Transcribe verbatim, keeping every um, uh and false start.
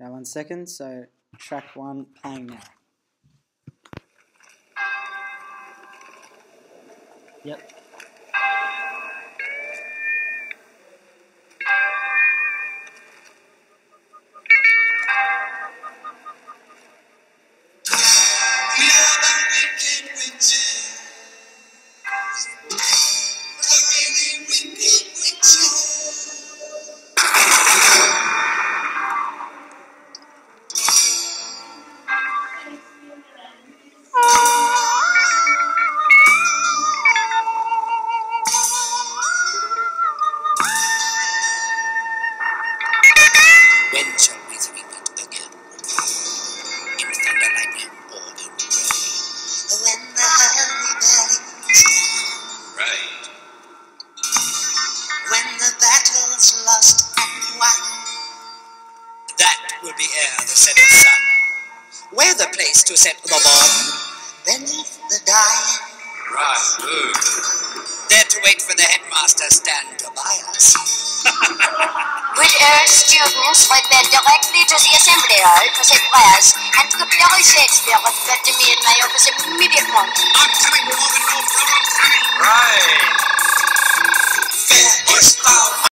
Okay, one second. So track one playing now. Yep. When shall we reap it again? In thunder, lightning, or in rain? When the hurry bellies right. When the battle's lost and won. That will be ere the setting sun. Where the place to set the bomb? Beneath the dying. Right. Good. There to wait for the headmaster stand to buy us. Would urge students repel directly to the assembly hall for their prayers and prepare a Shakespeare of thirty million miles